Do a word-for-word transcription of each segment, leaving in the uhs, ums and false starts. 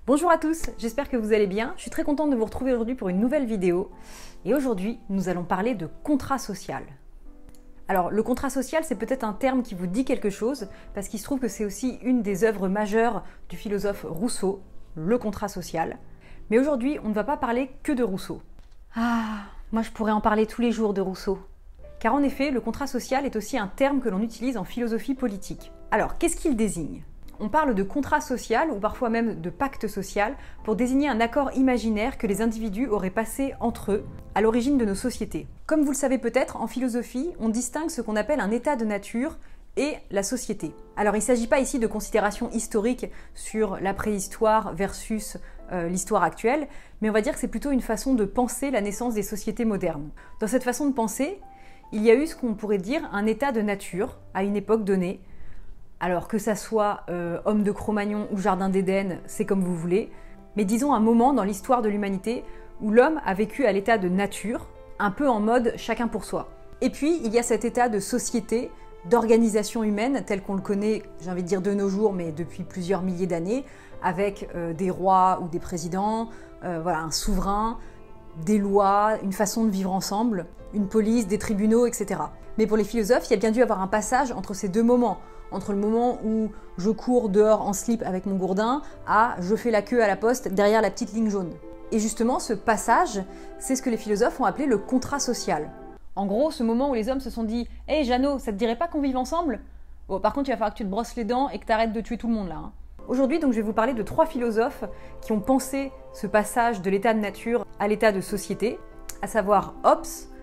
Bonjour à tous, j'espère que vous allez bien. Je suis très contente de vous retrouver aujourd'hui pour une nouvelle vidéo. Et aujourd'hui, nous allons parler de contrat social. Alors, le contrat social, c'est peut-être un terme qui vous dit quelque chose, parce qu'il se trouve que c'est aussi une des œuvres majeures du philosophe Rousseau, le contrat social. Mais aujourd'hui, on ne va pas parler que de Rousseau. Ah, moi je pourrais en parler tous les jours de Rousseau. Car en effet, le contrat social est aussi un terme que l'on utilise en philosophie politique. Alors, qu'est-ce qu'il désigne ? On parle de contrat social ou parfois même de pacte social pour désigner un accord imaginaire que les individus auraient passé entre eux à l'origine de nos sociétés. Comme vous le savez peut-être, en philosophie, on distingue ce qu'on appelle un état de nature et la société. Alors il ne s'agit pas ici de considérations historiques sur la préhistoire versus euh, l'histoire actuelle, mais on va dire que c'est plutôt une façon de penser la naissance des sociétés modernes. Dans cette façon de penser, il y a eu ce qu'on pourrait dire un état de nature à une époque donnée. Alors que ça soit euh, Homme de Cro-Magnon ou Jardin d'Éden, c'est comme vous voulez, mais disons un moment dans l'histoire de l'humanité où l'homme a vécu à l'état de nature, un peu en mode chacun pour soi. Et puis il y a cet état de société, d'organisation humaine tel qu'on le connaît, j'ai envie de dire de nos jours, mais depuis plusieurs milliers d'années, avec euh, des rois ou des présidents, euh, voilà, un souverain, des lois, une façon de vivre ensemble, une police, des tribunaux, et cetera. Mais pour les philosophes, il y a bien dû avoir un passage entre ces deux moments, entre le moment où je cours dehors en slip avec mon gourdin à je fais la queue à la poste derrière la petite ligne jaune. Et justement, ce passage, c'est ce que les philosophes ont appelé le contrat social. En gros, ce moment où les hommes se sont dit « Hé hey, Jeannot, ça te dirait pas qu'on vive ensemble ?» Bon, par contre, il va falloir que tu te brosses les dents et que tu arrêtes de tuer tout le monde là. Hein. Aujourd'hui, donc, je vais vous parler de trois philosophes qui ont pensé ce passage de l'état de nature à l'état de société, à savoir Hobbes,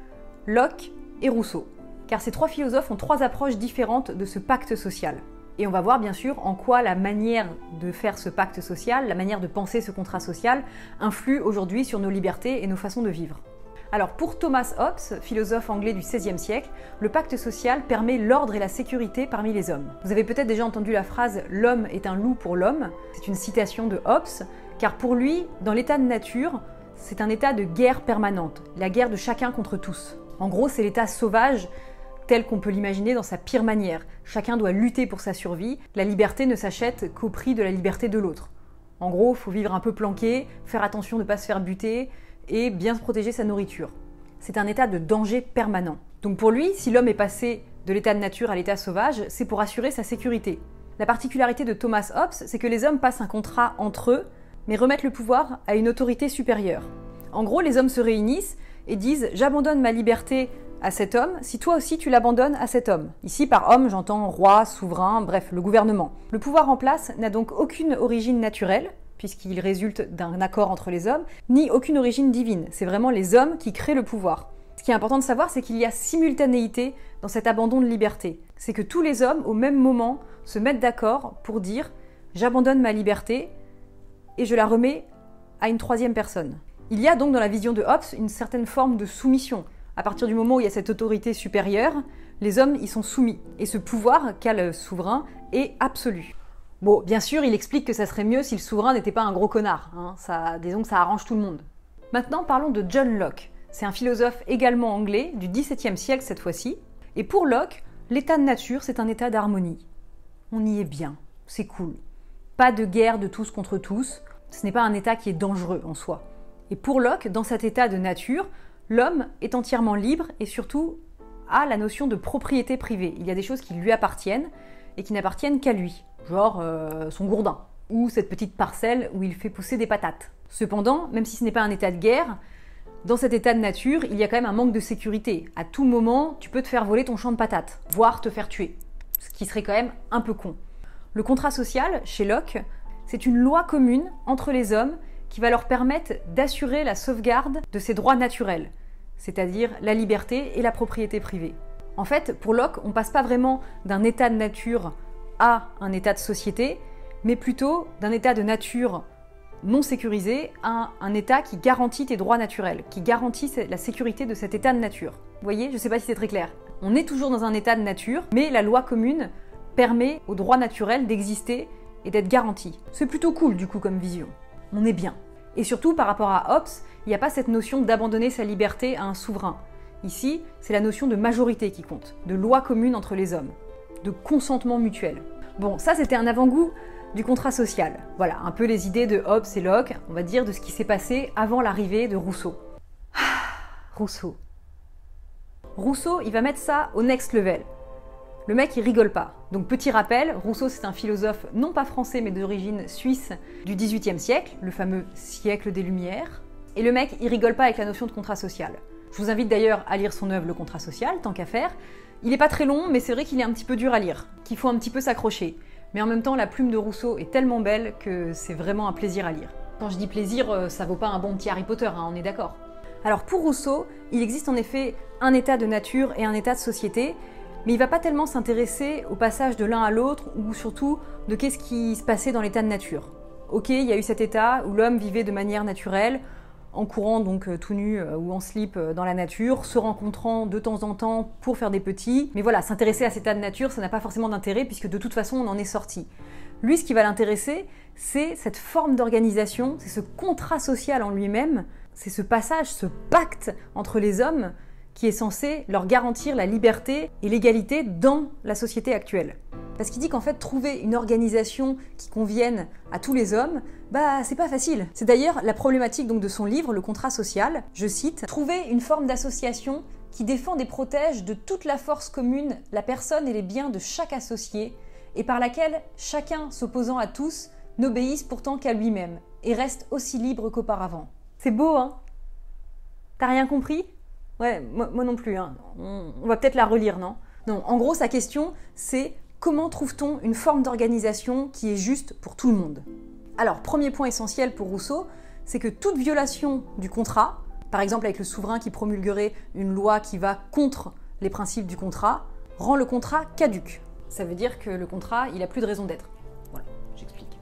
Locke et Rousseau. Car ces trois philosophes ont trois approches différentes de ce pacte social. Et on va voir bien sûr en quoi la manière de faire ce pacte social, la manière de penser ce contrat social, influe aujourd'hui sur nos libertés et nos façons de vivre. Alors pour Thomas Hobbes, philosophe anglais du seizième siècle, le pacte social permet l'ordre et la sécurité parmi les hommes. Vous avez peut-être déjà entendu la phrase « l'homme est un loup pour l'homme », c'est une citation de Hobbes, car pour lui, dans l'état de nature, c'est un état de guerre permanente, la guerre de chacun contre tous. En gros, c'est l'état sauvage, tel qu'on peut l'imaginer dans sa pire manière. Chacun doit lutter pour sa survie, la liberté ne s'achète qu'au prix de la liberté de l'autre. En gros, il faut vivre un peu planqué, faire attention de ne pas se faire buter et bien se protéger sa nourriture. C'est un état de danger permanent. Donc pour lui, si l'homme est passé de l'état de nature à l'état sauvage, c'est pour assurer sa sécurité. La particularité de Thomas Hobbes, c'est que les hommes passent un contrat entre eux, mais remettent le pouvoir à une autorité supérieure. En gros, les hommes se réunissent et disent « j'abandonne ma liberté à cet homme, si toi aussi tu l'abandonnes à cet homme. » Ici, par homme, j'entends roi, souverain, bref, le gouvernement. Le pouvoir en place n'a donc aucune origine naturelle, puisqu'il résulte d'un accord entre les hommes, ni aucune origine divine. C'est vraiment les hommes qui créent le pouvoir. Ce qui est important de savoir, c'est qu'il y a simultanéité dans cet abandon de liberté. C'est que tous les hommes, au même moment, se mettent d'accord pour dire « j'abandonne ma liberté et je la remets à une troisième personne ». Il y a donc dans la vision de Hobbes une certaine forme de soumission. À partir du moment où il y a cette autorité supérieure, les hommes y sont soumis. Et ce pouvoir qu'a le souverain est absolu. Bon, bien sûr, il explique que ça serait mieux si le souverain n'était pas un gros connard. Hein. Ça, disons que ça arrange tout le monde. Maintenant, parlons de John Locke. C'est un philosophe également anglais, du dix-septième siècle cette fois-ci. Et pour Locke, l'état de nature, c'est un état d'harmonie. On y est bien, c'est cool. Pas de guerre de tous contre tous. Ce n'est pas un état qui est dangereux en soi. Et pour Locke, dans cet état de nature, l'homme est entièrement libre et surtout a la notion de propriété privée. Il y a des choses qui lui appartiennent et qui n'appartiennent qu'à lui, genre euh, son gourdin, ou cette petite parcelle où il fait pousser des patates. Cependant, même si ce n'est pas un état de guerre, dans cet état de nature, il y a quand même un manque de sécurité. À tout moment, tu peux te faire voler ton champ de patates, voire te faire tuer, ce qui serait quand même un peu con. Le contrat social, chez Locke, c'est une loi commune entre les hommes qui va leur permettre d'assurer la sauvegarde de ces droits naturels, c'est-à-dire la liberté et la propriété privée. En fait, pour Locke, on ne passe pas vraiment d'un état de nature à un état de société, mais plutôt d'un état de nature non sécurisé à un état qui garantit tes droits naturels, qui garantit la sécurité de cet état de nature. Vous voyez, je ne sais pas si c'est très clair. On est toujours dans un état de nature, mais la loi commune permet aux droits naturels d'exister et d'être garantis. C'est plutôt cool du coup comme vision. On est bien. Et surtout, par rapport à Hobbes, il n'y a pas cette notion d'abandonner sa liberté à un souverain. Ici, c'est la notion de majorité qui compte, de loi commune entre les hommes, de consentement mutuel. Bon, ça c'était un avant-goût du contrat social. Voilà, un peu les idées de Hobbes et Locke, on va dire, de ce qui s'est passé avant l'arrivée de Rousseau. Ah, Rousseau. Rousseau, il va mettre ça au next level. Le mec, il rigole pas. Donc petit rappel, Rousseau, c'est un philosophe non pas français, mais d'origine suisse du dix-huitième siècle, le fameux siècle des Lumières. Et le mec, il rigole pas avec la notion de contrat social. Je vous invite d'ailleurs à lire son œuvre Le contrat social, tant qu'à faire. Il est pas très long, mais c'est vrai qu'il est un petit peu dur à lire, qu'il faut un petit peu s'accrocher. Mais en même temps, la plume de Rousseau est tellement belle que c'est vraiment un plaisir à lire. Quand je dis plaisir, ça vaut pas un bon petit Harry Potter, hein, on est d'accord. Alors pour Rousseau, il existe en effet un état de nature et un état de société, mais il va pas tellement s'intéresser au passage de l'un à l'autre, ou surtout de qu'est-ce qui se passait dans l'état de nature. Ok, il y a eu cet état où l'homme vivait de manière naturelle, en courant donc tout nu euh, ou en slip euh, dans la nature, se rencontrant de temps en temps pour faire des petits. Mais voilà, s'intéresser à cet état de nature, ça n'a pas forcément d'intérêt puisque de toute façon on en est sorti. Lui, ce qui va l'intéresser, c'est cette forme d'organisation, c'est ce contrat social en lui-même, c'est ce passage, ce pacte entre les hommes qui est censé leur garantir la liberté et l'égalité dans la société actuelle. Parce qu'il dit qu'en fait, trouver une organisation qui convienne à tous les hommes, bah c'est pas facile. C'est d'ailleurs la problématique donc de son livre, Le contrat social. Je cite, « Trouver une forme d'association qui défend et protège de toute la force commune la personne et les biens de chaque associé, et par laquelle chacun s'opposant à tous n'obéisse pourtant qu'à lui-même, et reste aussi libre qu'auparavant. » C'est beau, hein? T'as rien compris? Ouais, moi, moi non plus, hein. On, on va peut-être la relire, non? Non, en gros, sa question, c'est comment trouve-t-on une forme d'organisation qui est juste pour tout le monde? Alors, premier point essentiel pour Rousseau, c'est que toute violation du contrat, par exemple avec le souverain qui promulguerait une loi qui va contre les principes du contrat, rend le contrat caduc. Ça veut dire que le contrat, il n'a plus de raison d'être. Voilà, j'explique.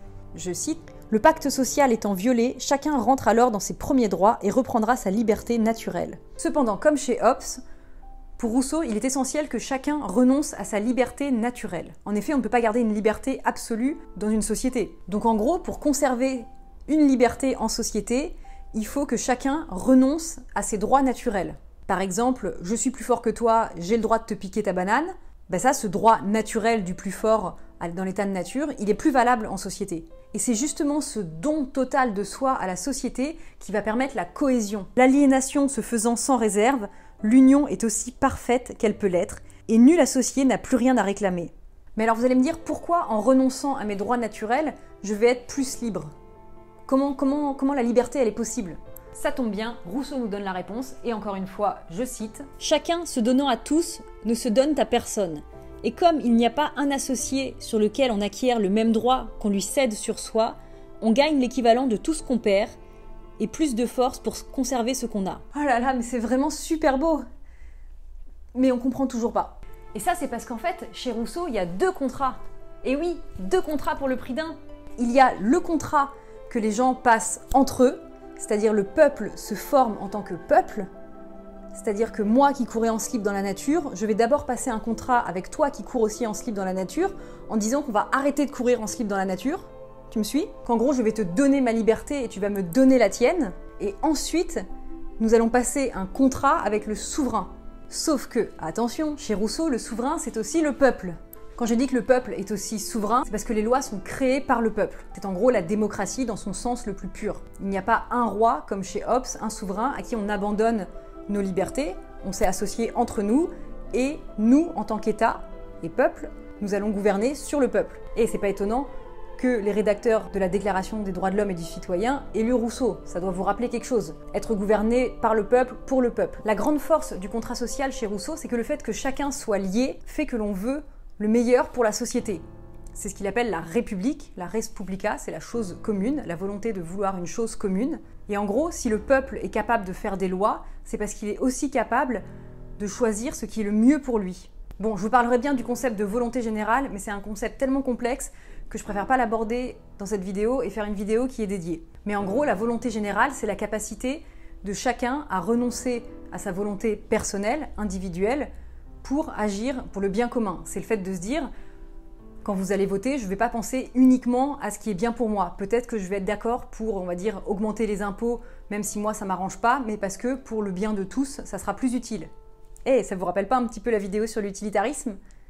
Je cite, « Le pacte social étant violé, chacun rentre alors dans ses premiers droits et reprendra sa liberté naturelle. » Cependant, comme chez Hobbes, pour Rousseau, il est essentiel que chacun renonce à sa liberté naturelle. En effet, on ne peut pas garder une liberté absolue dans une société. Donc en gros, pour conserver une liberté en société, il faut que chacun renonce à ses droits naturels. Par exemple, je suis plus fort que toi, j'ai le droit de te piquer ta banane. Ben ça, ce droit naturel du plus fort dans l'état de nature, il est plus valable en société. Et c'est justement ce don total de soi à la société qui va permettre la cohésion. L'aliénation se faisant sans réserve, l'union est aussi parfaite qu'elle peut l'être, et nul associé n'a plus rien à réclamer. Mais alors vous allez me dire, pourquoi en renonçant à mes droits naturels, je vais être plus libre? Comment, comment, comment la liberté, elle est possible? Ça tombe bien, Rousseau nous donne la réponse, et encore une fois, je cite, « Chacun se donnant à tous ne se donne à personne. Et comme il n'y a pas un associé sur lequel on acquiert le même droit qu'on lui cède sur soi, on gagne l'équivalent de tout ce qu'on perd, et plus de force pour conserver ce qu'on a. » Oh là là, mais c'est vraiment super beau! Mais on comprend toujours pas. Et ça, c'est parce qu'en fait, chez Rousseau, il y a deux contrats. Et oui, deux contrats pour le prix d'un. Il y a le contrat que les gens passent entre eux, c'est-à-dire le peuple se forme en tant que peuple, c'est-à-dire que moi qui courais en slip dans la nature, je vais d'abord passer un contrat avec toi qui cours aussi en slip dans la nature, en disant qu'on va arrêter de courir en slip dans la nature. Tu me suis? Qu'en gros, je vais te donner ma liberté et tu vas me donner la tienne. Et ensuite, nous allons passer un contrat avec le souverain. Sauf que, attention, chez Rousseau, le souverain, c'est aussi le peuple. Quand je dis que le peuple est aussi souverain, c'est parce que les lois sont créées par le peuple. C'est en gros la démocratie dans son sens le plus pur. Il n'y a pas un roi, comme chez Hobbes, un souverain à qui on abandonne nos libertés, on s'est associés entre nous, et nous, en tant qu'État et peuple, nous allons gouverner sur le peuple. Et c'est pas étonnant que les rédacteurs de la Déclaration des droits de l'homme et du citoyen aient lu Rousseau. Ça doit vous rappeler quelque chose. Être gouverné par le peuple, pour le peuple. La grande force du contrat social chez Rousseau, c'est que le fait que chacun soit lié fait que l'on veut le meilleur pour la société. C'est ce qu'il appelle la république, la res publica, c'est la chose commune, la volonté de vouloir une chose commune. Et en gros, si le peuple est capable de faire des lois, c'est parce qu'il est aussi capable de choisir ce qui est le mieux pour lui. Bon, je vous parlerai bien du concept de volonté générale, mais c'est un concept tellement complexe que je préfère pas l'aborder dans cette vidéo et faire une vidéo qui est dédiée. Mais en gros, la volonté générale, c'est la capacité de chacun à renoncer à sa volonté personnelle, individuelle, pour agir pour le bien commun. C'est le fait de se dire, quand vous allez voter, je ne vais pas penser uniquement à ce qui est bien pour moi. Peut-être que je vais être d'accord pour, on va dire, augmenter les impôts, même si moi ça ne m'arrange pas, mais parce que pour le bien de tous, ça sera plus utile. Eh, ça vous rappelle pas un petit peu la vidéo sur l'utilitarisme?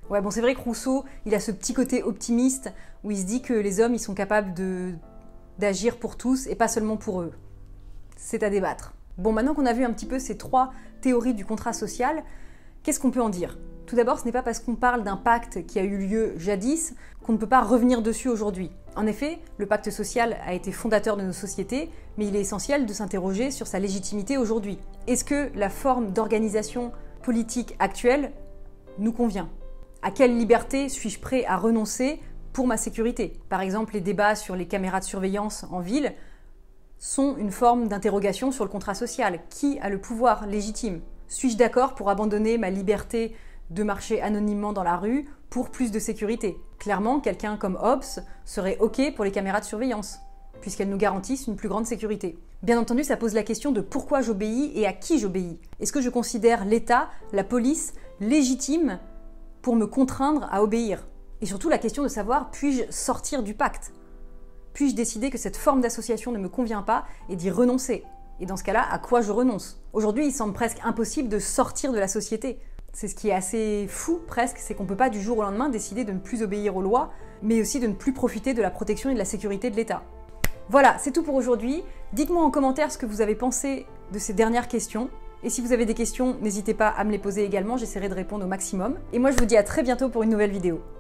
Ouais, bon, c'est vrai que Rousseau, il a ce petit côté optimiste où il se dit que les hommes, ils sont capables de, d'agir pour tous et pas seulement pour eux. C'est à débattre. Bon, maintenant qu'on a vu un petit peu ces trois théories du contrat social, qu'est-ce qu'on peut en dire ? Tout d'abord, ce n'est pas parce qu'on parle d'un pacte qui a eu lieu jadis qu'on ne peut pas revenir dessus aujourd'hui. En effet, le pacte social a été fondateur de nos sociétés, mais il est essentiel de s'interroger sur sa légitimité aujourd'hui. Est-ce que la forme d'organisation politique actuelle nous convient ? À quelle liberté suis-je prêt à renoncer pour ma sécurité ? Par exemple, les débats sur les caméras de surveillance en ville sont une forme d'interrogation sur le contrat social. Qui a le pouvoir légitime ? Suis-je d'accord pour abandonner ma liberté de marcher anonymement dans la rue pour plus de sécurité ? Clairement, quelqu'un comme Hobbes serait OK pour les caméras de surveillance, puisqu'elles nous garantissent une plus grande sécurité. Bien entendu, ça pose la question de pourquoi j'obéis et à qui j'obéis. Est-ce que je considère l'État, la police, légitime pour me contraindre à obéir ? Et surtout la question de savoir, puis-je sortir du pacte ? Puis-je décider que cette forme d'association ne me convient pas et d'y renoncer ? Et dans ce cas-là, à quoi je renonce ? Aujourd'hui, il semble presque impossible de sortir de la société. C'est ce qui est assez fou presque, c'est qu'on ne peut pas du jour au lendemain décider de ne plus obéir aux lois, mais aussi de ne plus profiter de la protection et de la sécurité de l'État. Voilà, c'est tout pour aujourd'hui. Dites-moi en commentaire ce que vous avez pensé de ces dernières questions. Et si vous avez des questions, n'hésitez pas à me les poser également, j'essaierai de répondre au maximum. Et moi, je vous dis à très bientôt pour une nouvelle vidéo.